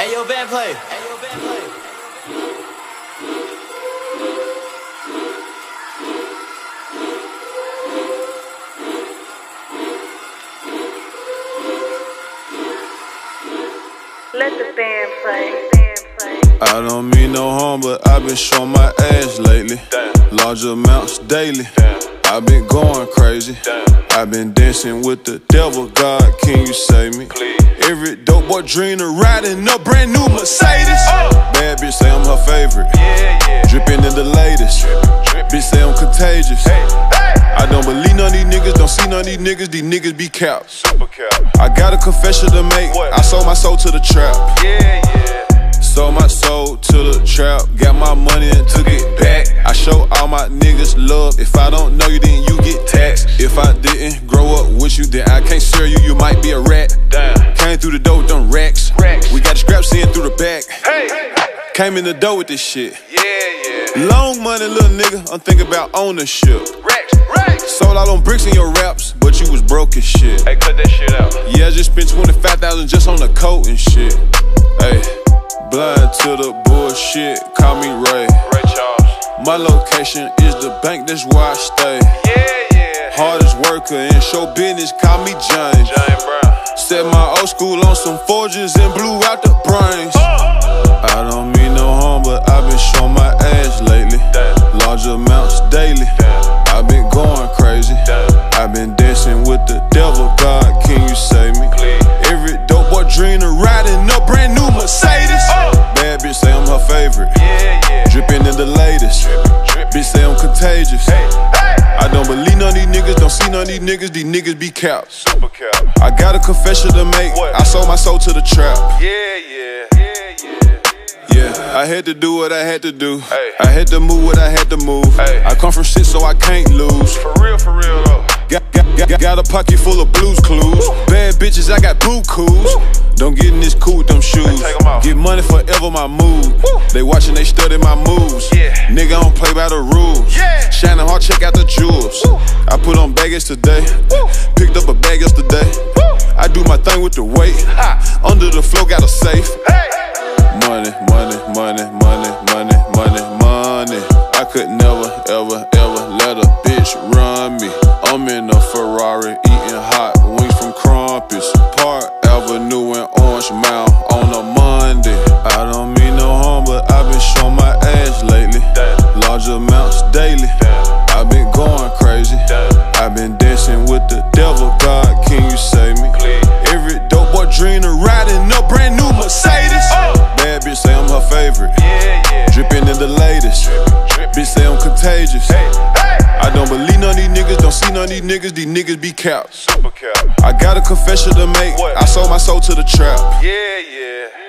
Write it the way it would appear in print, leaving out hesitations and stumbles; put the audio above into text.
Hey, yo, band play. Hey, yo, band play. Let the band play. I don't mean no harm, but I've been showing my ass lately. Large amounts daily. I've been going crazy. I've been dancing with the devil. God, can you save me? Every dope boy dream of riding a brand new Mercedes. Bad bitch say I'm her favorite. Dripping in the latest. Bitch say I'm contagious. I don't believe none of these niggas, don't see none of these niggas be capped. I got a confession to make. I sold my soul to the trap. Sold my soul to the trap, got my money and took it back. I show all my niggas love. If I don't know you, then you get taxed. If I didn't grow up with you, then I can't serve you, you might be a rat. Came through the door with them racks. We got the scraps in through the back. Came in the door with this shit. Long money, little nigga, I'm thinking about ownership. Sold all them bricks in your raps, but you was broke as shit. Hey, cut that shit out. Yeah, I just spent 25,000 just on the coat and shit. Hey. Blind to the bullshit, call me Ray Charles. My location is the bank, that's where I stay. Hardest worker in show business, call me James Brown. Set my old school on some forges and blew out the brains. I don't mean no harm, but I've been showing my ass lately. Large amounts daily. I've been going crazy. I've been dancing with the devil. God, can you save me? Every dope boy dream of riding a brand new Mercedes. Bad bitch say I'm her favorite. Dripping in the latest. Bitch say I'm contagious. I don't believe none of these niggas, don't see none of these niggas be capped. I got a confession to make. I sold my soul to the trap. I had to do what I had to do. I had to move what I had to move. I come from shit so I can't lose. For real though. Got a pocket full of Blues Clues. Bad bitches, I got boo coos. Don't get in this cool with them shoes. Get money forever, my mood. They watching, they study my moves. Nigga, I don't play by the rules. Shining hard, check out the jewels. I put on baggage today. Picked up a bag yesterday. I do my thing with the weight. Under the floor, got a safe. Money, money, money, money, money, money, money. I could never, ever, ever let a bitch run me. I'm in a Ferrari, eating hot wings from Crumpets. Park Avenue and Orange Mound on a Monday. I don't mean no harm, but I've been showing my ass lately. Large amounts daily. I've been going crazy. I've been dancing with the devil. God, can you save me? Every dope boy dream of riding a brand new Mercedes. Bad bitch say I'm her favorite. Dripping in the latest. Bitch say I'm contagious. I don't believe none of these niggas, don't see none of these niggas be capped. Super cap. I got a confession to make. I sold my soul to the trap. Yeah.